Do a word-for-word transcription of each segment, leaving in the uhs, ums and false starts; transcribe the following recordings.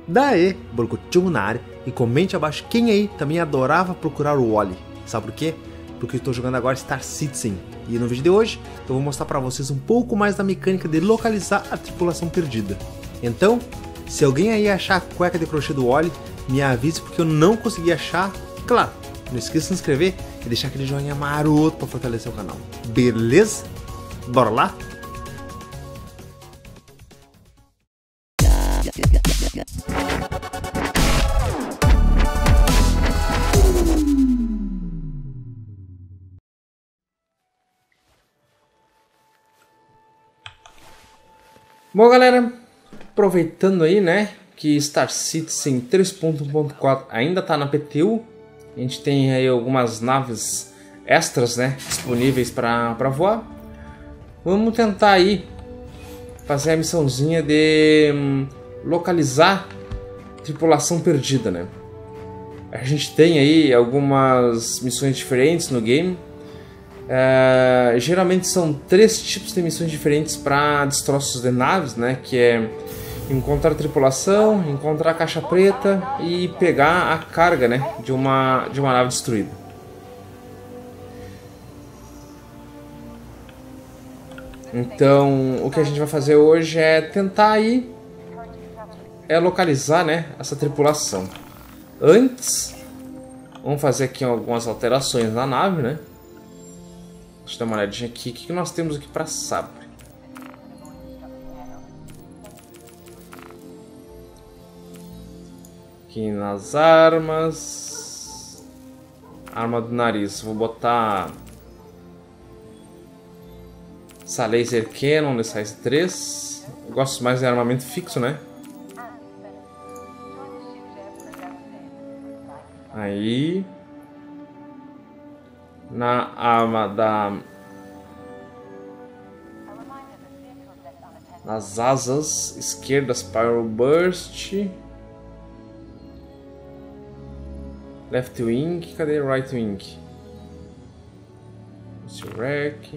Daí, Borgotinho na área, e comente abaixo quem aí também adorava procurar o Wally. Sabe por quê? Porque eu estou jogando agora Star Citizen. E no vídeo de hoje eu vou mostrar para vocês um pouco mais da mecânica de localizar a tripulação perdida. Então, se alguém aí achar a cueca de crochê do Wally, me avise porque eu não consegui achar. E claro, não esqueça de se inscrever e deixar aquele joinha maroto para fortalecer o canal. Beleza? Bora lá? Bom, galera, aproveitando aí, né, que Star Citizen três ponto um ponto quatro ainda tá na P T U, a gente tem aí algumas naves extras, né, disponíveis para para voar. Vamos tentar aí fazer a missãozinha de hum, localizar tripulação perdida, né. A gente tem aí algumas missões diferentes no game. Uh, geralmente são três tipos de missões diferentes para destroços de naves, né? Que é encontrar tripulação, encontrar a caixa preta e pegar a carga, né? De uma de uma nave destruída. Então, o que a gente vai fazer hoje é tentar aí é localizar, né? Essa tripulação. Antes, vamos fazer aqui algumas alterações na nave, né? Deixa eu dar uma olhadinha aqui. O que nós temos aqui para Sabre? Aqui nas armas. Arma do nariz. Vou botar essa laser cannon de size três. Eu gosto mais de armamento fixo, né? Aí. Na arma da... nas asas esquerdas, Pyro Burst. Left Wing, cadê Right Wing? Wreck.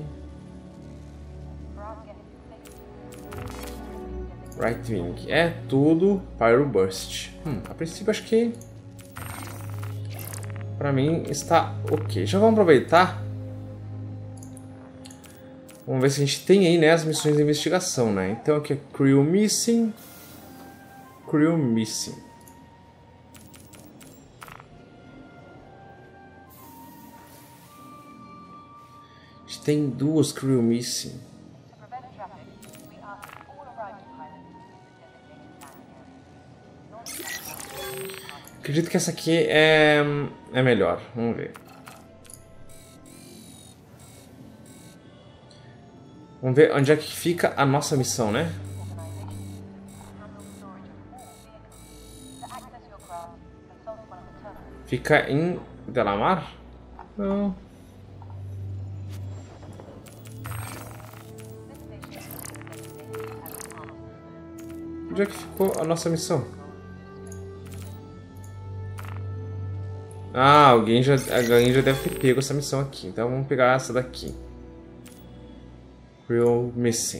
Right Wing, é tudo Pyro Burst. Hum, a princípio acho que pra mim está ok. Já vamos aproveitar. Vamos ver se a gente tem aí, né, as missões de investigação, né? Então aqui é Crew Missing. Crew Missing. A gente tem duas Crew Missing. Acredito que essa aqui é, é melhor. Vamos ver. Vamos ver onde é que fica a nossa missão, né? Fica em Delamar? Não. Onde é que ficou a nossa missão? Ah, alguém já, alguém já deve ter pego essa missão aqui. Então vamos pegar essa daqui. Crew Missing.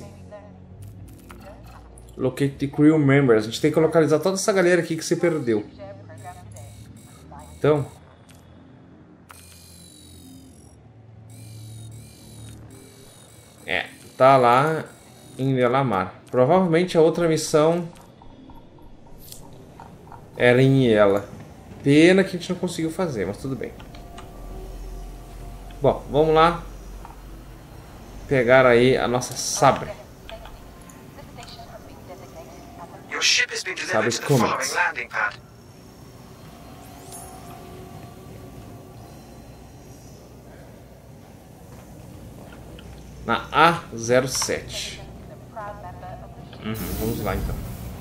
Locate the crew members. A gente tem que localizar toda essa galera aqui que se perdeu. Então... é, tá lá em Delamar. Provavelmente a outra missão era em ela. Pena que a gente não conseguiu fazer, mas tudo bem. Bom, vamos lá pegar aí a nossa Sabre. Sabre Comets. Na A zero sete. Uhum, vamos lá então.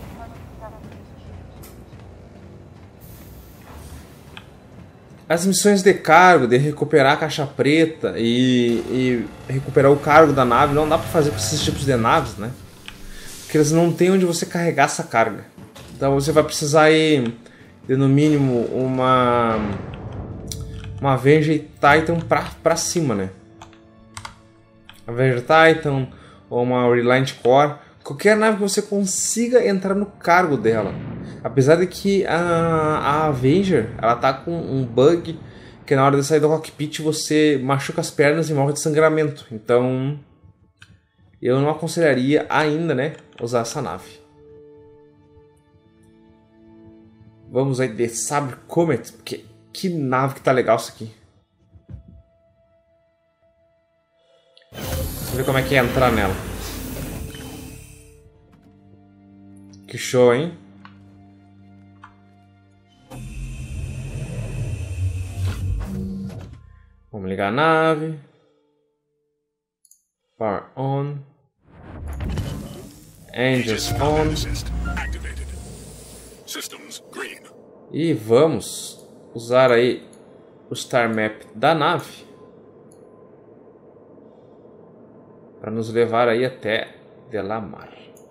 As missões de cargo, de recuperar a caixa preta e, e recuperar o cargo da nave, não dá pra fazer com esses tipos de naves, né? Porque eles não tem onde você carregar essa carga. Então você vai precisar ir, de, no mínimo, uma uma Avenger Titan pra, pra cima, né? Avenger Titan ou uma Reliant Core. Qualquer nave que você consiga entrar no cargo dela. Apesar de que a, a Avenger, ela tá com um bug que na hora de sair do cockpit você machuca as pernas e morre de sangramento. Então eu não aconselharia ainda, né, usar essa nave. Vamos aí de Sabre Comet, porque que nave que tá legal isso aqui. Vamos ver como é que é entrar nela. Que show, hein? Vamos ligar a nave. Power on. Engines on. E vamos usar aí o Star Map da nave para nos levar aí até Delamar.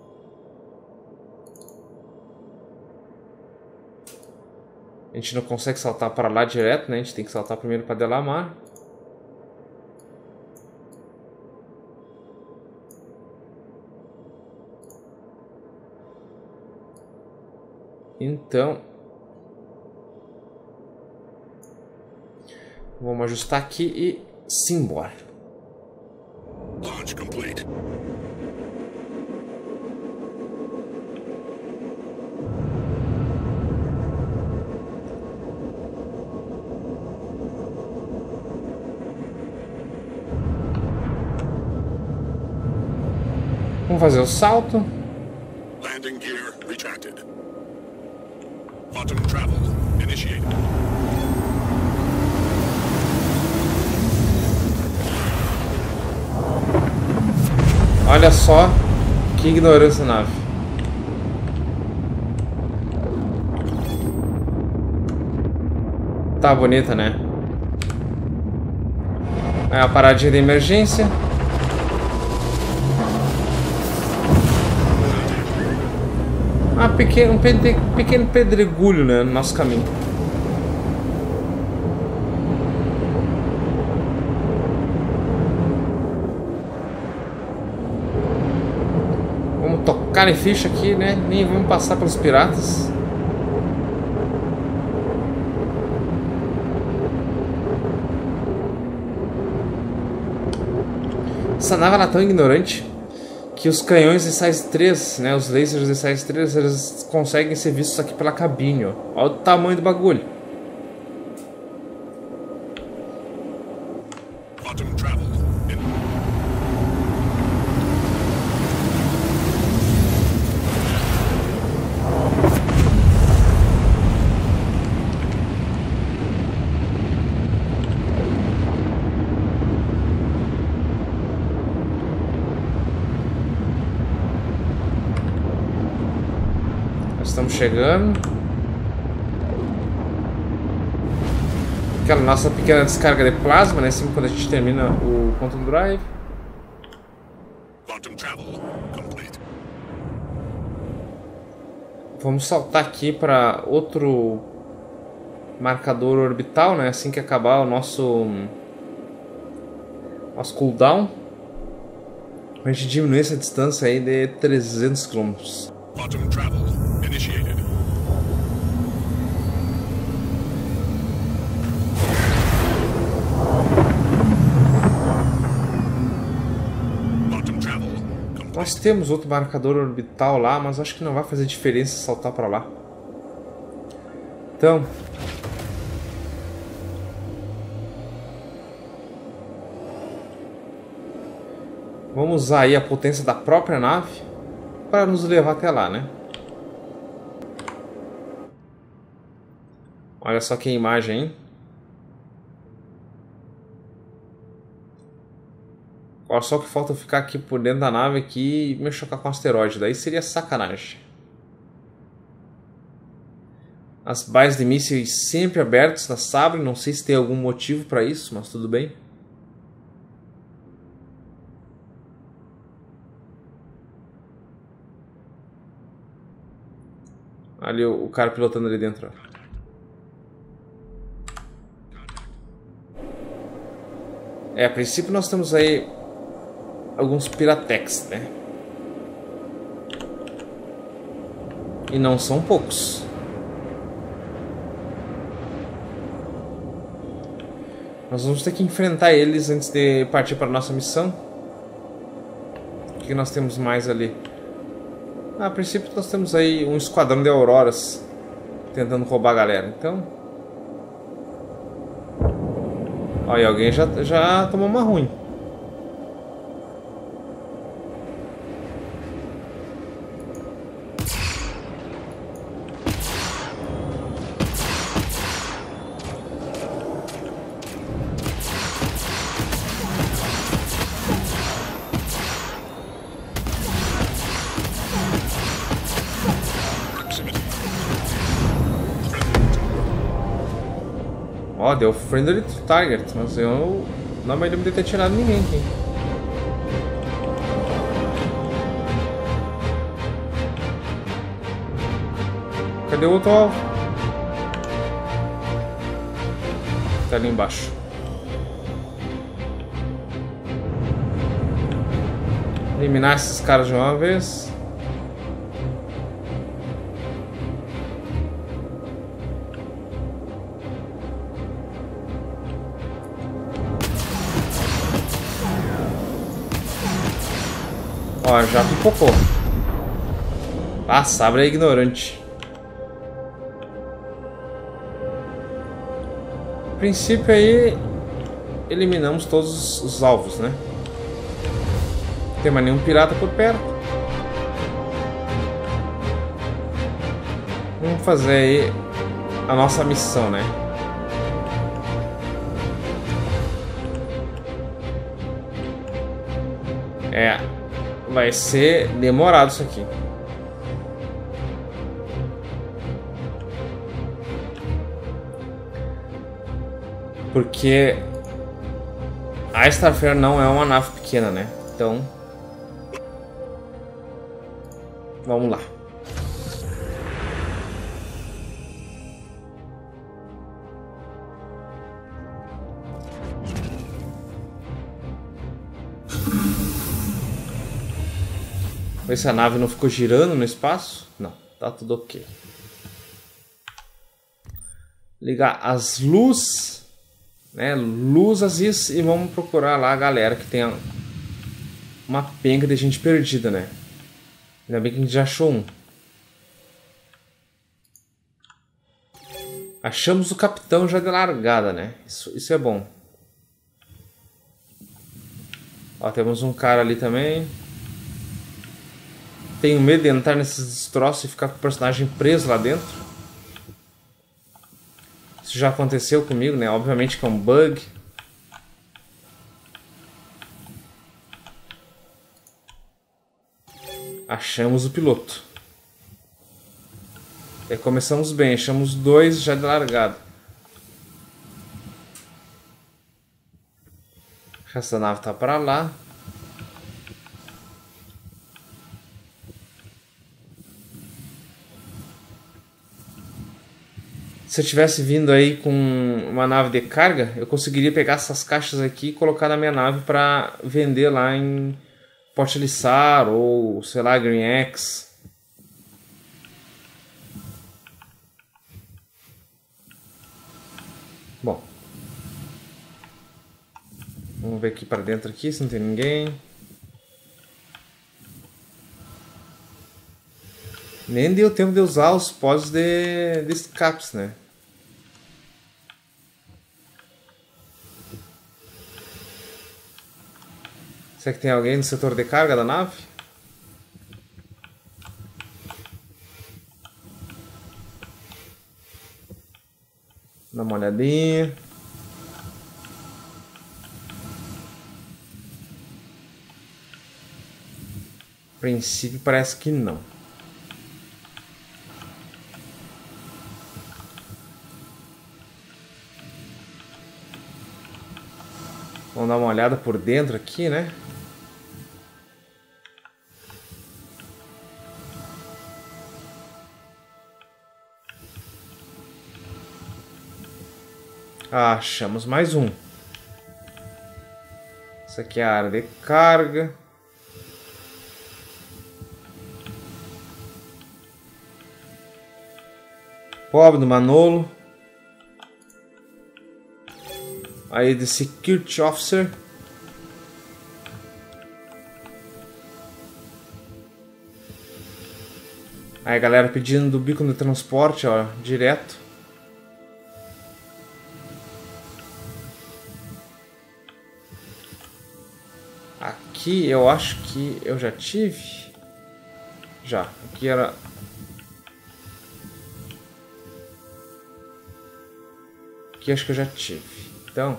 A gente não consegue saltar para lá direto, né? A gente tem que saltar primeiro para Delamar. Então, vamos ajustar aqui e simbora. Launch complete. Vamos fazer o salto. Landing gear retracted. Quantum travel initiated. Olha só que ignorância nave. Tá bonita, né? É a paradinha de emergência. Ah, pequeno, um pede, pequeno pedregulho, né, no nosso caminho. Vamos tocar em ficha aqui, né? Nem vamos passar pelos piratas. Essa nave ela é tão ignorante que os canhões de size três, né, os lasers de size três, eles conseguem ser vistos aqui pela cabine, ó. Olha o tamanho do bagulho. Quantum travel in. Estamos chegando. Aquela nossa pequena descarga de plasma, né? Assim quando a gente termina o Quantum Drive. Quantum travel complete. Vamos saltar aqui para outro marcador orbital, né? Assim que acabar o nosso nosso cooldown, a gente diminuir essa distância aí de trezentos quilômetros. Quantum travel initiated. Quantum travel complete. Nós temos outro marcador orbital lá, mas acho que não vai fazer diferença saltar para lá. Então, vamos usar aí a potência da própria nave para nos levar até lá, né? Olha só que imagem, hein? Olha só que falta eu ficar aqui por dentro da nave aqui e me chocar com um asteroide. Daí seria sacanagem. As bases de mísseis sempre abertas na Sabre. Não sei se tem algum motivo para isso, mas tudo bem. Ali o, o cara pilotando ali dentro. É, a princípio nós temos aí alguns Piratex, né? E não são poucos. Nós vamos ter que enfrentar eles antes de partir para a nossa missão. O que nós temos mais ali? Ah, a princípio nós temos aí um esquadrão de auroras tentando roubar a galera. Então... Olha, alguém já, já tomou uma ruim. Ó, oh, deu friendly to target, mas eu não me lembro de ter tirado ninguém aqui. Cadê o outro alvo? Tá ali embaixo. Eliminar esses caras de uma vez. Ó, já pipocou. Ah, Sabra é ignorante. A princípio aí eliminamos todos os alvos, né? Não tem mais nenhum pirata por perto. Vamos fazer aí a nossa missão, né? É, vai ser demorado isso aqui. Porque a Starfarer não é uma nave pequena, né? Então, vamos lá. Ver se a nave não ficou girando no espaço. Não, tá tudo ok. Ligar as luzes, né? Luzes e vamos procurar lá a galera que tem uma penca de gente perdida, né? Ainda bem que a gente já achou um. Achamos o capitão já de largada, né? Isso, isso é bom. Ó, temos um cara ali também. Tenho medo de entrar nesses destroços e ficar com o personagem preso lá dentro. Isso já aconteceu comigo, né? Obviamente que é um bug. Achamos o piloto. E começamos bem, achamos dois já de largada. Essa nave tá para lá. Se eu tivesse vindo aí com uma nave de carga, eu conseguiria pegar essas caixas aqui e colocar na minha nave para vender lá em Port Elissar ou, sei lá, Green X. Bom. Vamos ver aqui para dentro aqui se não tem ninguém. Nem deu tempo de usar os pods de, de escapes, né? Será que tem alguém no setor de carga da nave? Dá uma olhadinha. A princípio parece que não. Vamos dar uma olhada por dentro aqui, né? Ah, achamos mais um. Essa aqui é a área de carga. Pobre do Manolo. Aí de Security Officer. Aí galera pedindo do beacon de transporte, ó, direto. Aqui eu acho que eu já tive. Já, aqui era... Aqui acho que eu já tive. Então...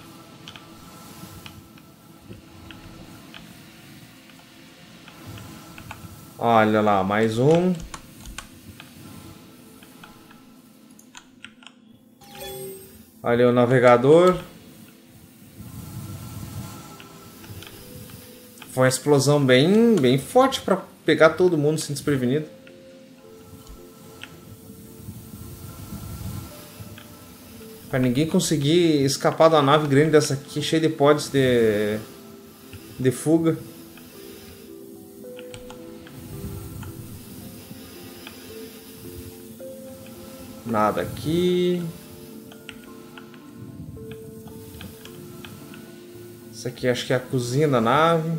Olha lá, mais um. Olha o navegador. Foi uma explosão bem, bem forte para pegar todo mundo sem desprevenido. Para ninguém conseguir escapar da nave grande dessa aqui, cheia de pods de, de fuga. Nada aqui. Isso aqui acho que é a cozinha da nave.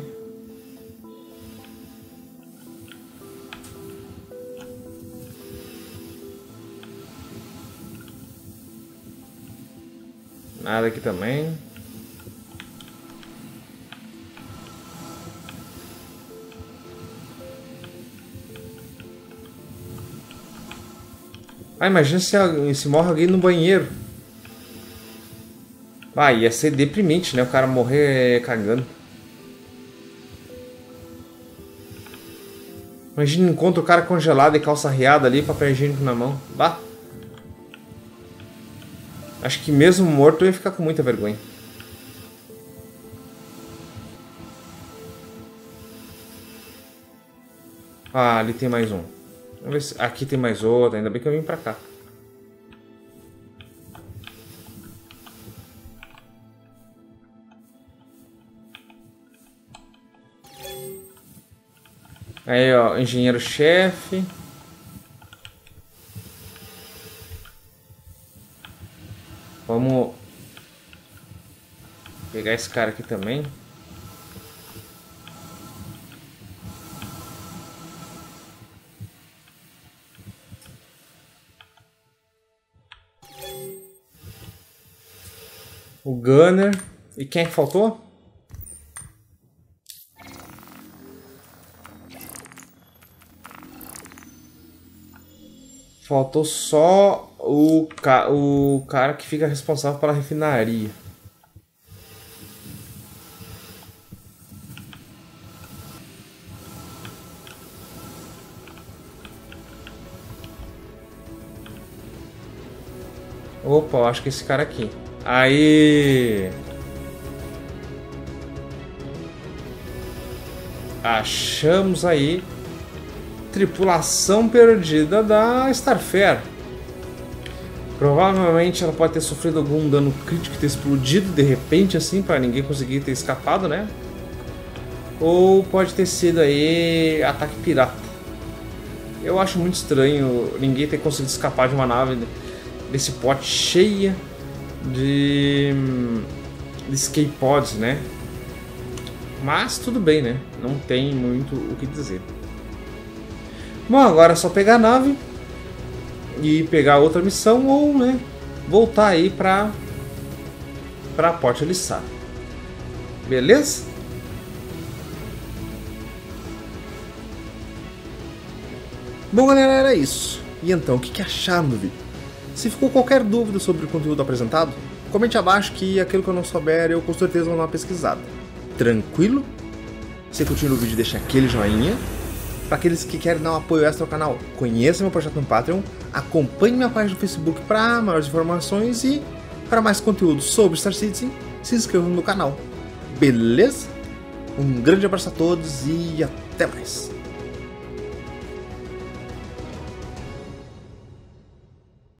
Nada aqui também. Ah, imagina se, se morre alguém no banheiro. Ah, ia ser deprimente, né? O cara morrer cagando. Imagina, encontra o cara congelado e calça riada ali, papel higiênico na mão. Bah. Acho que mesmo morto eu ia ficar com muita vergonha. Ah, ali tem mais um. Vamos ver se... Aqui tem mais outro. Ainda bem que eu vim pra cá. Aí, ó, engenheiro-chefe. Vamos pegar esse cara aqui também. O Gunner. E quem é que faltou? Faltou só o, ca o cara que fica responsável pela refinaria. Opa, eu acho que esse cara aqui. Aí. Achamos aí. Tripulação perdida da Starfare. Provavelmente ela pode ter sofrido algum dano crítico, ter explodido de repente assim, para ninguém conseguir ter escapado, né? Ou pode ter sido aí ataque pirata. Eu acho muito estranho ninguém ter conseguido escapar de uma nave desse pote cheia de, de escape pods, né? Mas tudo bem, né? Não tem muito o que dizer. Bom, agora é só pegar a nave e pegar outra missão ou, né, voltar aí pra, pra Port Elissar. Beleza? Bom, galera, era isso. E então, o que, que acharam do vídeo? Se ficou qualquer dúvida sobre o conteúdo apresentado, comente abaixo que aquilo que eu não souber eu com certeza vou dar uma pesquisada. Tranquilo? Se curtiu o vídeo, deixa aquele joinha. Para aqueles que querem dar um apoio extra ao canal, conheça meu projeto no Patreon, acompanhe minha página no Facebook para maiores informações e para mais conteúdo sobre Star Citizen, se inscreva no canal. Beleza? Um grande abraço a todos e até mais!